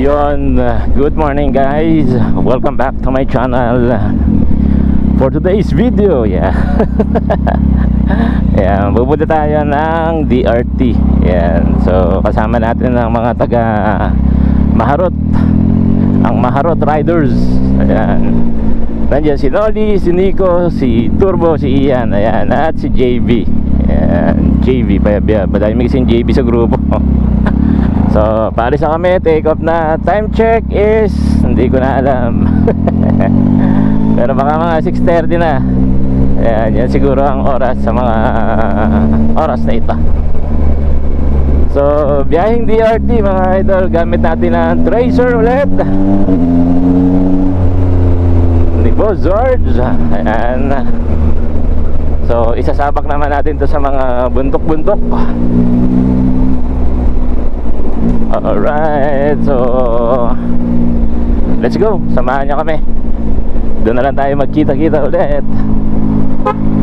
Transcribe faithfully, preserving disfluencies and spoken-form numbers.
Yon, good morning guys. Welcome back to my channel. For today's video, yeah. Yan, pupunta tayo ng D R T. Yan. So, kasama natin ang mga taga Maharot. Ang Maharot Riders. Ayan. Nandiyan si Noli, si Nico, si Turbo, si Ian. Ayan. At si J B. Ayan. J B. Badami may kasing J B sa grupo. So, paalis na kami, take off na. Time check is, hindi ko na alam. Pero baka mga six thirty na. Ayan, yan siguro ang oras sa mga oras na ito. So, biyaheng D R T mga idol. Gamit natin ang Tracer ulit ni Boss George. Ayan. So, isasabak naman natin to sa mga buntok-buntok. Alright, so let's go, samahan niyo kami. Doon na lang tayo magkita-kita ulit.